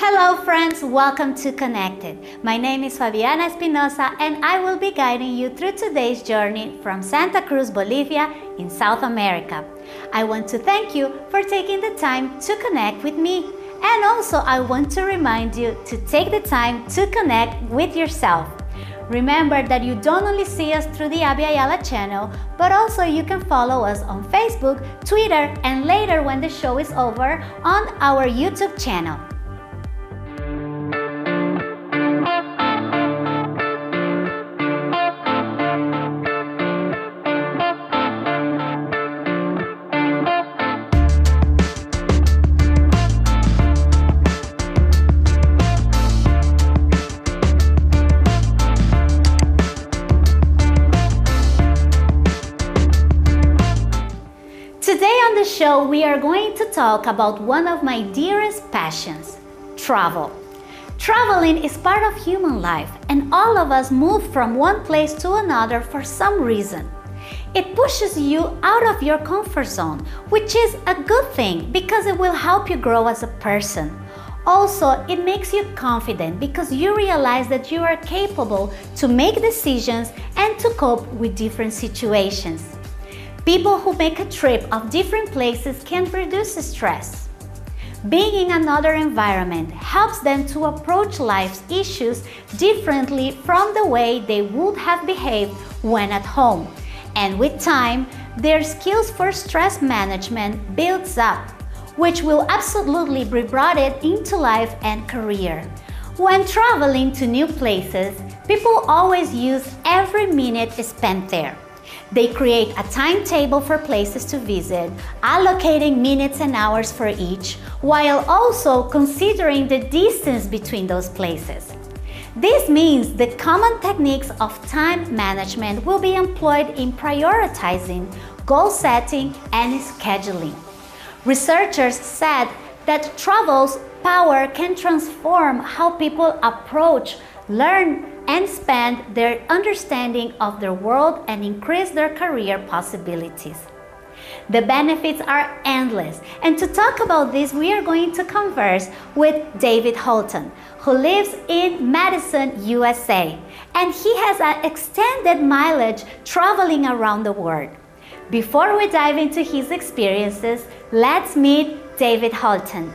Hello friends, welcome to Connected. My name is Fabiana Espinosa and I will be guiding you through today's journey from Santa Cruz, Bolivia in South America. I want to thank you for taking the time to connect with me. And also I want to remind you to take the time to connect with yourself. Remember that you don't only see us through the Abby Ayala channel, but also you can follow us on Facebook, Twitter, and later when the show is over on our YouTube channel. Today on the show, we are going to talk about one of my dearest passions, travel. Traveling is part of human life, and all of us move from one place to another for some reason. It pushes you out of your comfort zone, which is a good thing because it will help you grow as a person. Also, it makes you confident because you realize that you are capable to make decisions and to cope with different situations. People who make a trip of different places can reduce stress. Being in another environment helps them to approach life's issues differently from the way they would have behaved when at home. And with time, their skills for stress management builds up, which will absolutely be brought into life and career. When traveling to new places, people always use every minute spent there. They create a timetable for places to visit, allocating minutes and hours for each, while also considering the distance between those places. This means the common techniques of time management will be employed in prioritizing, goal setting, and scheduling. Researchers said that travel's power can transform how people approach, learn, and expand their understanding of their world and increase their career possibilities. The benefits are endless, and to talk about this, we are going to converse with David Holtan, who lives in Madison, USA, and he has an extended mileage traveling around the world. Before we dive into his experiences, let's meet David Holtan.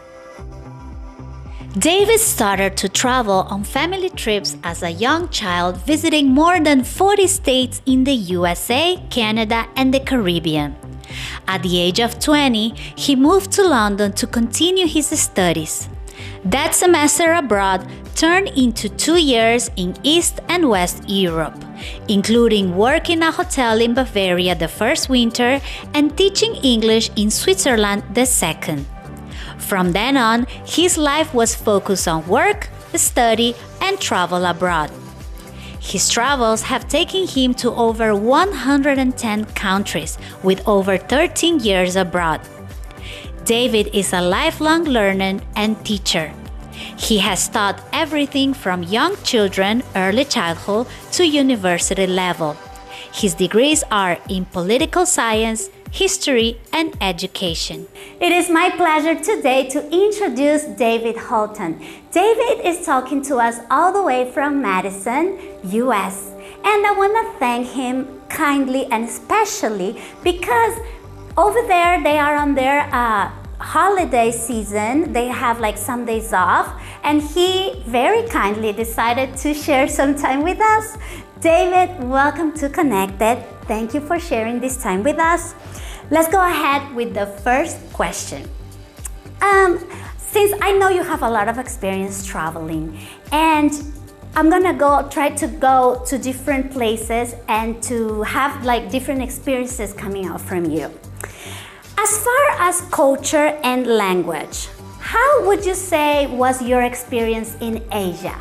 David started to travel on family trips as a young child, visiting more than 40 states in the USA, Canada, and the Caribbean. At the age of 20, he moved to London to continue his studies. That semester abroad turned into 2 years in East and West Europe, including work in a hotel in Bavaria the first winter and teaching English in Switzerland the second. From then on, his life was focused on work, study, and travel abroad. His travels have taken him to over 110 countries, with over 13 years abroad. David is a lifelong learner and teacher. He has taught everything from young children, early childhood, to university level. His degrees are in political science, history, and education. It is my pleasure today to introduce David Holtan. David is talking to us all the way from Madison, US. And I want to thank him kindly and especially because over there they are on their holiday season. They have like some days off, and he very kindly decided to share some time with us. David, welcome to Connected. Thank you for sharing this time with us. Let's go ahead with the first question. Since I know you have a lot of experience traveling, and I'm gonna try to go to different places and to have like different experiences coming out from you. As far as culture and language, how would you say was your experience in Asia?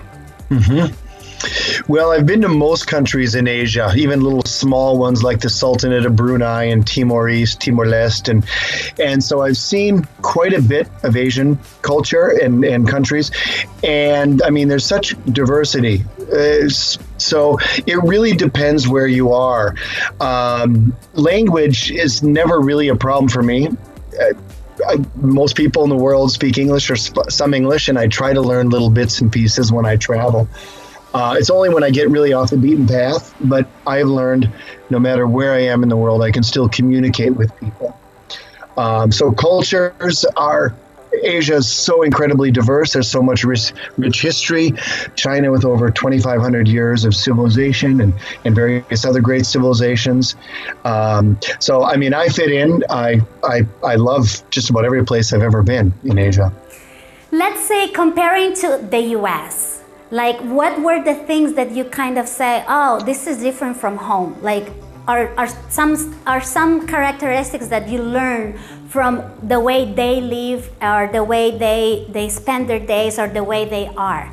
Well, I've been to most countries in Asia, even little small ones like the Sultanate of Brunei and Timor-Leste. And so I've seen quite a bit of Asian culture and countries. And I mean, there's such diversity. So it really depends where you are. Language is never really a problem for me. most people in the world speak English or some English, and I try to learn little bits and pieces when I travel. It's only when I get really off the beaten path, but I've learned no matter where I am in the world, I can still communicate with people. So cultures are, Asia is so incredibly diverse. There's so much rich history. China with over 2,500 years of civilization and various other great civilizations. So, I mean, I fit in. I love just about every place I've ever been in Asia. Let's say comparing to the US, like what were the things that you kind of say, oh, this is different from home? Like are some characteristics that you learn from the way they live or the way they spend their days or the way they are?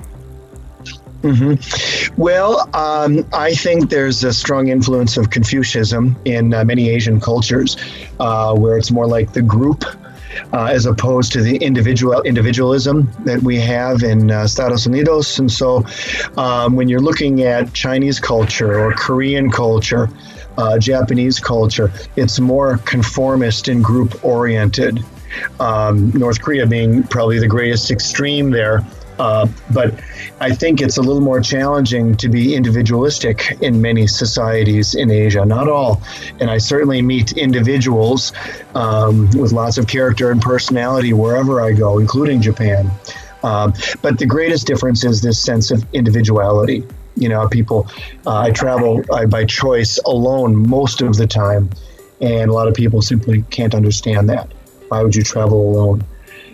Mm-hmm. Well, I think there's a strong influence of Confucianism in many Asian cultures, where it's more like the group as opposed to the individualism that we have in Estados Unidos. And so when you're looking at Chinese culture or Korean culture, Japanese culture, it's more conformist and group oriented. North Korea being probably the greatest extreme there. But I think it's a little more challenging to be individualistic in many societies in Asia, not all. And I certainly meet individuals with lots of character and personality wherever I go, including Japan. But the greatest difference is this sense of individuality. You know, people, I travel by choice alone most of the time, and a lot of people simply can't understand that. Why would you travel alone?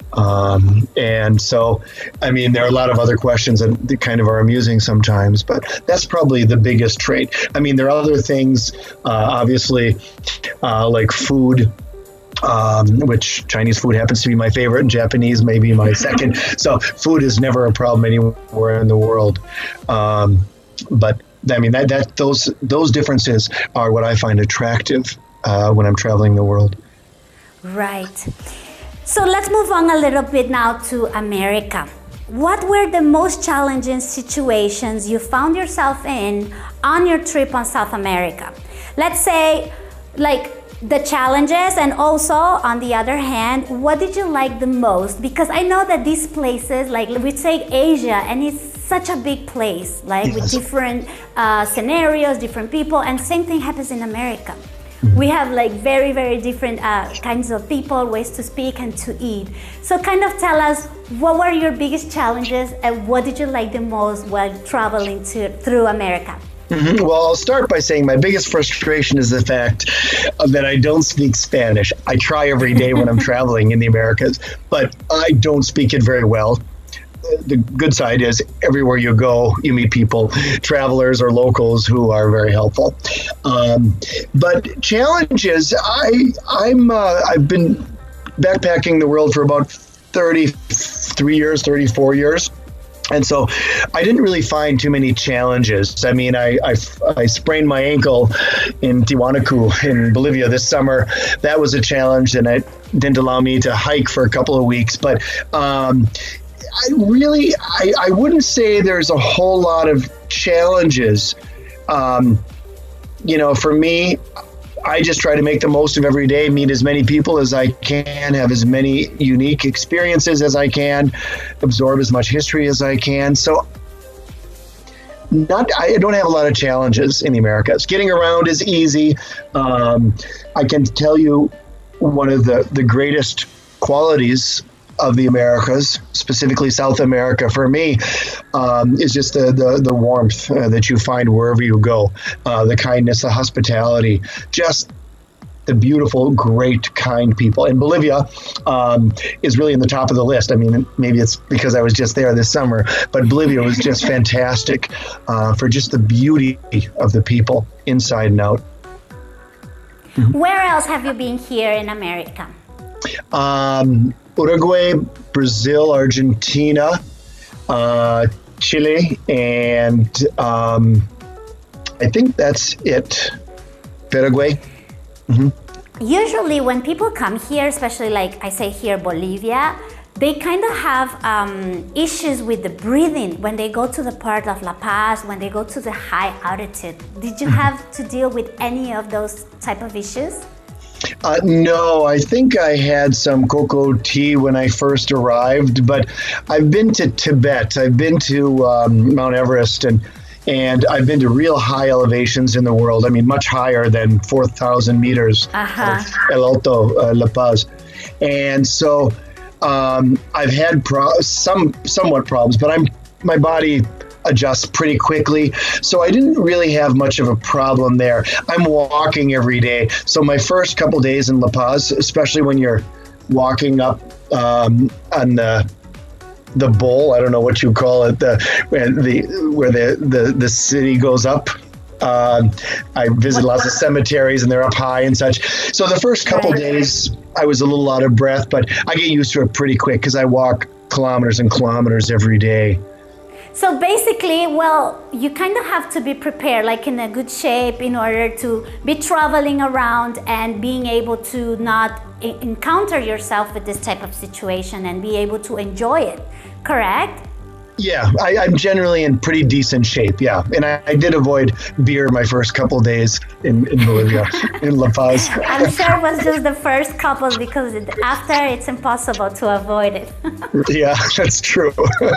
And so, I mean, there are a lot of other questions that kind of are amusing sometimes, but that's probably the biggest trait. I mean, there are other things, obviously, like food, which Chinese food happens to be my favorite and Japanese may be my second. So food is never a problem anywhere in the world. But I mean, those differences are what I find attractive when I'm traveling the world. Right. So let's move on a little bit now to America. What were the most challenging situations you found yourself in on your trip on South America? Let's say, like, the challenges, and also, on the other hand, what did you like the most? Because I know that these places, like we say Asia, and it's such a big place, like yes, with different scenarios, different people, and same thing happens in America. We have like very, very different kinds of people, ways to speak and to eat. So kind of tell us, what were your biggest challenges and what did you like the most while traveling through America? Mm-hmm. Well, I'll start by saying my biggest frustration is the fact that I don't speak Spanish. I try every day when I'm traveling in the Americas, but I don't speak it very well. The good side is everywhere you go, you meet people, travelers or locals who are very helpful. But challenges, I've been backpacking the world for about 33 years, 34 years. And so I didn't really find too many challenges. I mean, I sprained my ankle in Tiwanaku in Bolivia this summer. That was a challenge, and it didn't allow me to hike for a couple of weeks. But I wouldn't say there's a whole lot of challenges. You know, for me, I just try to make the most of every day, meet as many people as I can, have as many unique experiences as I can, absorb as much history as I can. So I don't have a lot of challenges in the Americas. Getting around is easy. I can tell you one of the greatest qualities of the Americas, specifically South America for me, is just the warmth that you find wherever you go, the kindness, the hospitality, just the beautiful, great, kind people. And Bolivia is really in the top of the list. I mean, maybe it's because I was just there this summer, but Bolivia was just fantastic for just the beauty of the people inside and out. Where else have you been here in America? Uruguay, Brazil, Argentina, Chile, and I think that's it. Paraguay. Mm-hmm. Usually when people come here, especially like I say here, Bolivia, they kind of have issues with the breathing when they go to the part of La Paz, when they go to the high altitude. Did you have to deal with any of those type of issues? No, I think I had some cocoa tea when I first arrived, but I've been to Tibet. I've been to Mount Everest, and I've been to real high elevations in the world. I mean, much higher than 4,000 meters El Alto, La Paz. And so I've had somewhat problems, but my body adjusts pretty quickly. So I didn't really have much of a problem there. I'm walking every day. So my first couple days in La Paz, especially when you're walking up on the bowl, I don't know what you call it, where the city goes up. I visit lots of cemeteries and they're up high and such. So the first couple days I was a little out of breath, but I get used to it pretty quick because I walk kilometers and kilometers every day. So basically, well, you kind of have to be prepared, like in a good shape in order to be traveling around and being able to not encounter yourself with this type of situation and be able to enjoy it, correct? Yeah, I'm generally in pretty decent shape, yeah. And I did avoid beer my first couple of days in Bolivia, in La Paz. I'm sure it was just the first couple because after it's impossible to avoid it. Yeah, that's true.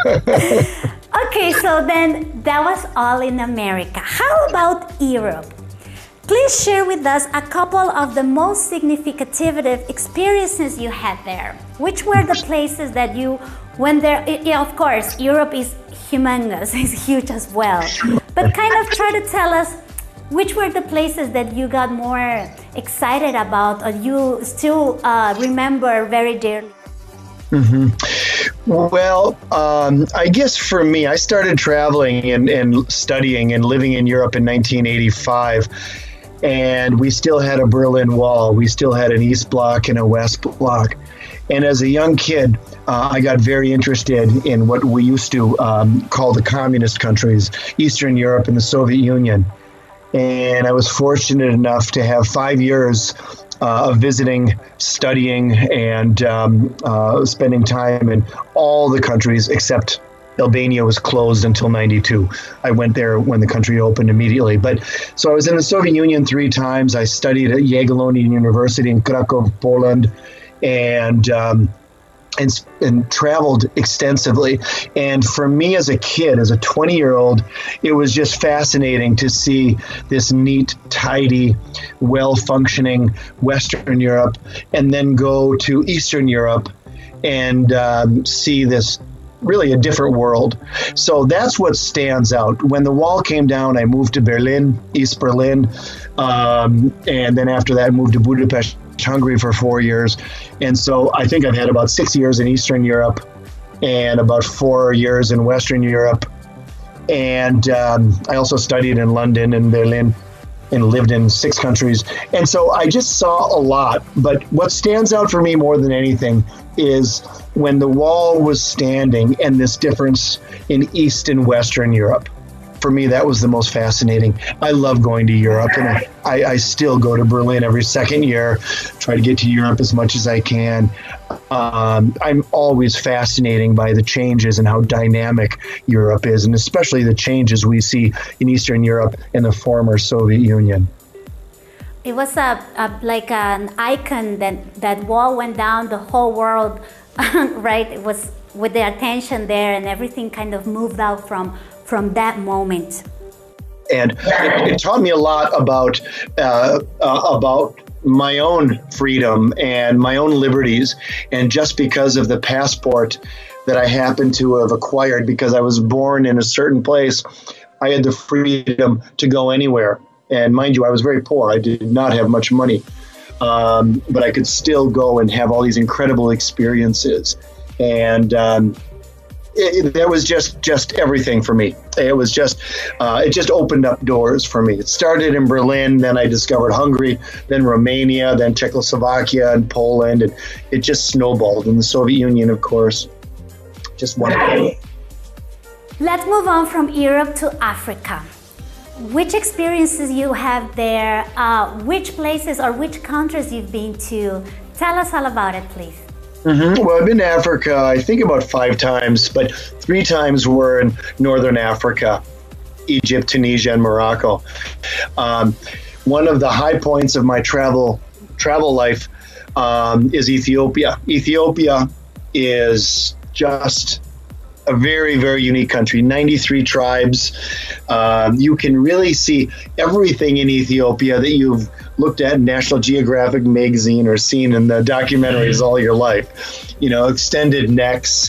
Okay, so then that was all in America. How about Europe? Please share with us a couple of the most significant experiences you had there. Which were the places that you went there? Yeah, of course, Europe is humongous, it's huge as well. But kind of try to tell us which were the places that you got more excited about or you still remember very dearly. Mm-hmm. Well, I guess for me, I started traveling and studying and living in Europe in 1985. And we still had a Berlin Wall. We still had an East Bloc and a West Bloc. And as a young kid, I got very interested in what we used to call the communist countries, Eastern Europe and the Soviet Union. And I was fortunate enough to have 5 years of visiting, studying, and spending time in all the countries except Albania was closed until 92. I went there when the country opened immediately. But so I was in the Soviet Union 3 times. I studied at Jagiellonian University in Krakow, Poland, and traveled extensively. And for me as a kid, as a 20-year-old, it was just fascinating to see this neat, tidy, well-functioning Western Europe, and then go to Eastern Europe and see this really a different world. So that's what stands out. When the wall came down, I moved to Berlin, East Berlin, and then after that I moved to Budapest, Hungary for 4 years. And so I think I've had about 6 years in Eastern Europe and about 4 years in Western Europe. And I also studied in London and Berlin and lived in 6 countries. And so I just saw a lot. But what stands out for me more than anything is when the wall was standing and this difference in East and Western Europe. For me, that was the most fascinating. I love going to Europe, and I still go to Berlin every second year, try to get to Europe as much as I can. I'm always fascinated by the changes and how dynamic Europe is, and especially the changes we see in Eastern Europe and the former Soviet Union. It was like an icon that wall went down, the whole world, right? It was with the attention there and everything kind of moved out from that moment. And it taught me a lot about my own freedom and my own liberties. And just because of the passport that I happened to have acquired, because I was born in a certain place, I had the freedom to go anywhere. And mind you, I was very poor. I did not have much money. But I could still go and have all these incredible experiences. And that was just everything for me. It was it just opened up doors for me. It started in Berlin, then I discovered Hungary, then Romania, then Czechoslovakia and Poland, and it just snowballed. And the Soviet Union, of course, just wonderful. Let's move on from Europe to Africa. Which experiences you have there? Which places or which countries you've been to? Tell us all about it, please. Mm-hmm. Well, I've been to Africa, I think about 5 times, but 3 times were in Northern Africa, Egypt, Tunisia, and Morocco. One of the high points of my travel travel life is Ethiopia. Ethiopia is just a very, very unique country, 93 tribes. You can really see everything in Ethiopia that you've looked at in National Geographic magazine or seen in the documentaries all your life. You know, extended necks,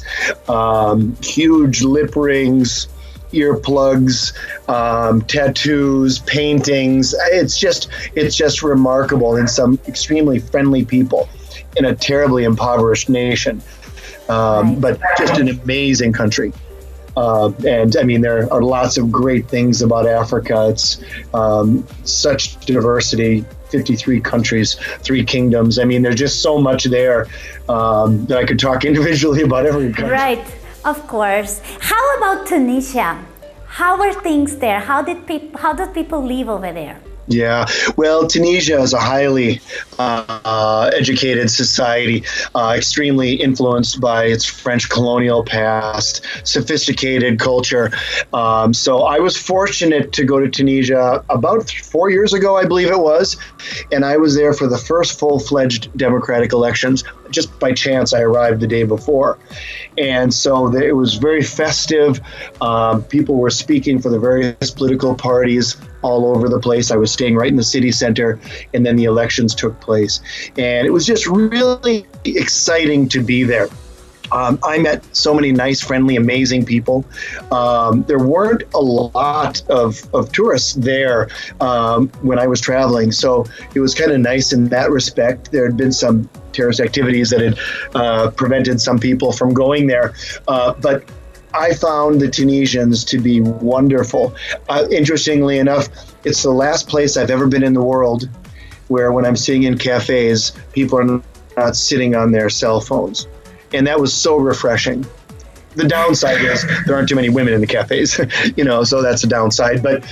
huge lip rings, earplugs, tattoos, paintings. It's just remarkable, and some extremely friendly people in a terribly impoverished nation. But just an amazing country. And I mean, there are lots of great things about Africa. It's such diversity, 53 countries, 3 kingdoms. I mean, there's just so much there that I could talk individually about every country. Right, of course. How about Tunisia? How are things there? How do people live over there? Yeah, well, Tunisia is a highly educated society, extremely influenced by its French colonial past, sophisticated culture. So I was fortunate to go to Tunisia about 4 years ago, I believe it was, and I was there for the first full-fledged democratic elections. Just by chance, I arrived the day before. And so it was very festive. People were speaking for the various political parties all over the place. I was staying right in the city center, and then the elections took place. And it was just really exciting to be there. I met so many nice, friendly, amazing people. There weren't a lot of tourists there when I was traveling, so it was kind of nice in that respect. There had been some terrorist activities that had prevented some people from going there, but I found the Tunisians to be wonderful. Interestingly enough, it's the last place I've ever been in the world where when I'm sitting in cafes, people are not sitting on their cell phones. And that was so refreshing. The downside is there aren't too many women in the cafes, so that's a downside. But,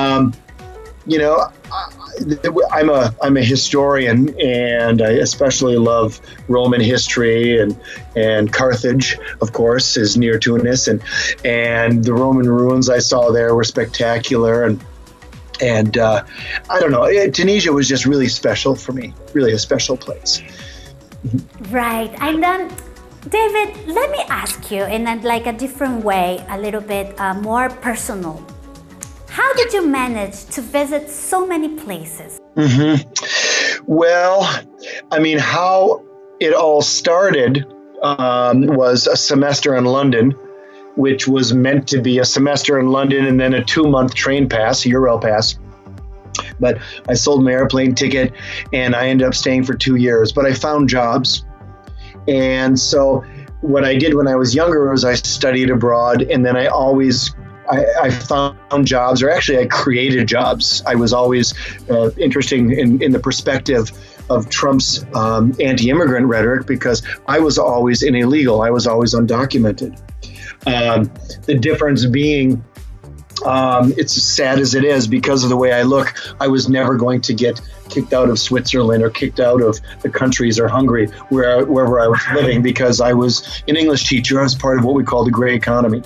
I'm a historian, and I especially love Roman history, and Carthage, of course, is near Tunis, and the Roman ruins I saw there were spectacular, and I don't know, Tunisia was just really special for me, really a special place. Right, and then David, let me ask you in a different way, a little bit more personal. How did you manage to visit so many places? Well, I mean, how it all started was a semester in London, which was meant to be a semester in London and then a 2-month train pass, Euro pass. But I sold my airplane ticket and I ended up staying for 2 years. But I found jobs. And so what I did when I was younger was I studied abroad, and then I found jobs, or actually I created jobs. I was always interested in the perspective of Trump's anti-immigrant rhetoric, because I was always an illegal. I was always undocumented. The difference being, it's as sad as it is, because of the way I look, I was never going to get kicked out of Switzerland or kicked out of the countries, or Hungary, wherever I was living, because I was an English teacher. I was part of what we call the gray economy.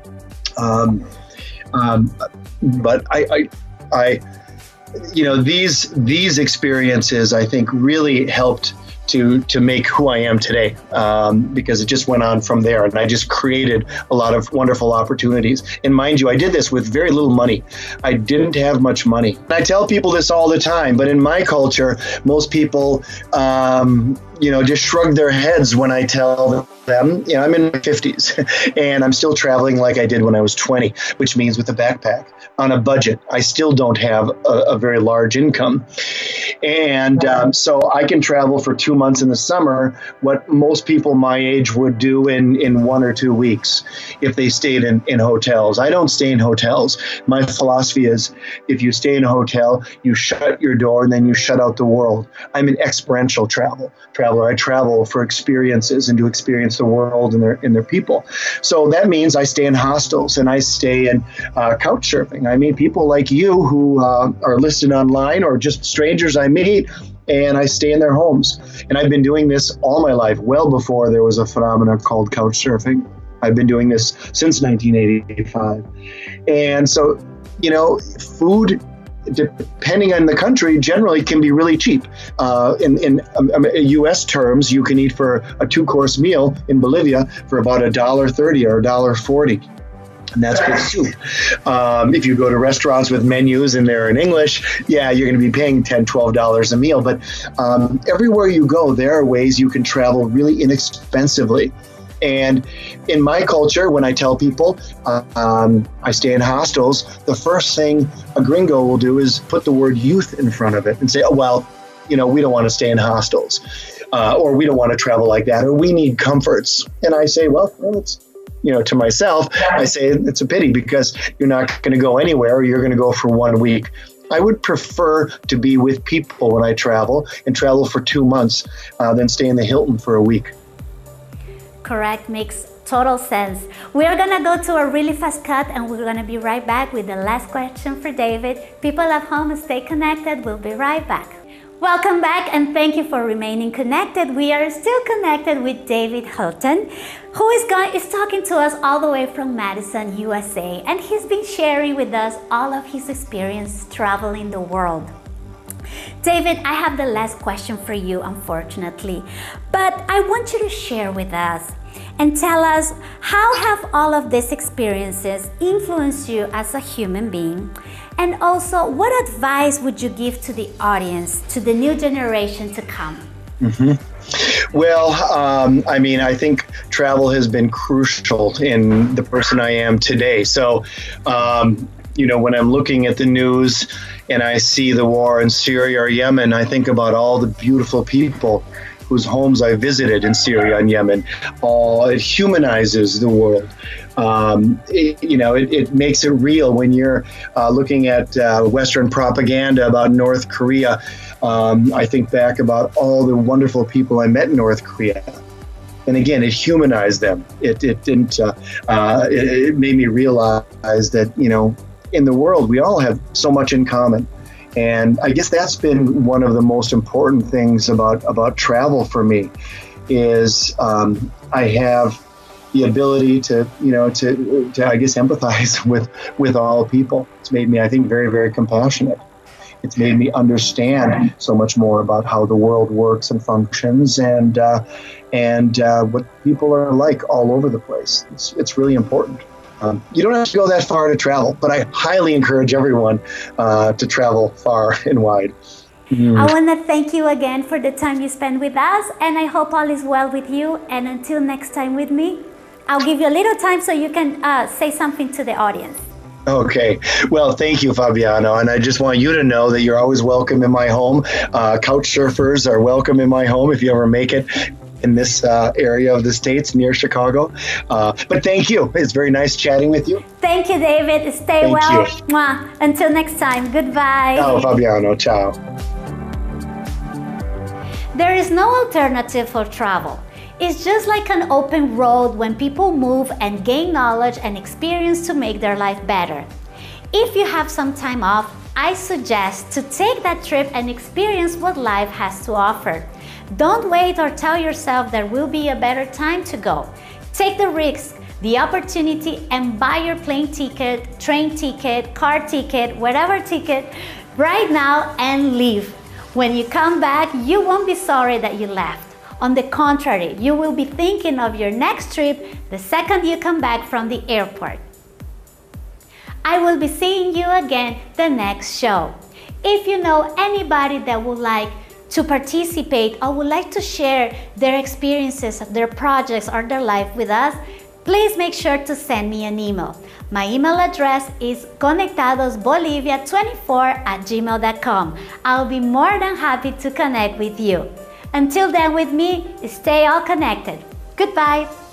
But these experiences, I think, really helped to make who I am today, because it just went on from there, and I just created a lot of wonderful opportunities. And mind you, I did this with very little money. I didn't have much money. I tell people this all the time, but in my culture, most people, just shrug their heads when I tell them, I'm in my 50s and I'm still traveling like I did when I was 20, which means with a backpack on a budget. I still don't have a very large income. And so I can travel for 2 months in the summer, what most people my age would do in 1 or 2 weeks if they stayed in hotels. I don't stay in hotels. My philosophy is, if you stay in a hotel, you shut your door and then you shut out the world. I'm an experiential traveler. I travel for experiences and to experience the world and their people. So that means I stay in hostels and I stay in couch surfing. I meet people like you who are listed online, or just strangers I meet, and I stay in their homes. And I've been doing this all my life, well before there was a phenomenon called couch surfing. I've been doing this since 1985. And so, food depending on the country, generally can be really cheap. In U.S. terms, you can eat for a 2-course meal in Bolivia for about $1.30 or $1.40. And that's with soup. If you go to restaurants with menus and they're in English, yeah, you're going to be paying $10, $12 a meal. But everywhere you go, there are ways you can travel really inexpensively. And in my culture, when I tell people I stay in hostels, the first thing a gringo will do is put the word youth in front of it and say, oh, well, we don't want to stay in hostels, or we don't want to travel like that, or we need comforts. And I say, well, it's, to myself, I say it's a pity because you're not going to go anywhere. You're going to go for 1 week. I would prefer to be with people when I travel and travel for 2 months than stay in the Hilton for a week. Correct, makes total sense. We're gonna go to a really fast cut and we're gonna be right back with the last question for David. People at home, stay connected. We'll be right back. Welcome back and thank you for remaining connected. We are still connected with David Holtan, who is talking to us all the way from Madison, USA, and he's been sharing with us all of his experience traveling the world. David, I have the last question for you, unfortunately, but I want you to share with us and tell us, how have all of these experiences influenced you as a human being? And also, what advice would you give to the audience, to the new generation to come? Well, I think travel has been crucial in the person I am today. So, when I'm looking at the news and I see the war in Syria or Yemen, I think about all the beautiful people whose homes I visited in Syria and Yemen. It humanizes the world. It makes it real when you're looking at Western propaganda about North Korea. I think back about all the wonderful people I met in North Korea. And again, it humanized them. It made me realize that, in the world, we all have so much in common. And I guess that's been one of the most important things about travel for me is I have the ability to I guess empathize with all people. It's made me, I think, very, very compassionate. It's made me understand so much more about how the world works and functions and what people are like all over the place. It's really important. You don't have to go that far to travel, but I highly encourage everyone to travel far and wide. I want to thank you again for the time you spent with us, and I hope all is well with you. And until next time with me, I'll give you a little time so you can say something to the audience. Okay. Well, thank you, Fabiano. And I just want you to know that you're always welcome in my home. Couch surfers are welcome in my home if you ever make it in this area of the States near Chicago. But thank you. It's very nice chatting with you. Thank you, David. Stay thank well. You. Mwah. Until next time. Goodbye. Ciao, Fabiano. Ciao. There is no alternative for travel. It's just like an open road when people move and gain knowledge and experience to make their life better. If you have some time off, I suggest to take that trip and experience what life has to offer. Don't wait or tell yourself there will be a better time to go. Take the risk, the opportunity, and buy your plane ticket, train ticket, car ticket, whatever ticket right now and leave. When you come back, you won't be sorry that you left. On the contrary, you will be thinking of your next trip the second you come back from the airport. I will be seeing you again the next show. If you know anybody that would like to participate or would like to share their experiences, their projects, or their life with us, please make sure to send me an email. My email address is conectadosbolivia24@gmail.com. I'll be more than happy to connect with you. Until then, with me, stay all connected. Goodbye.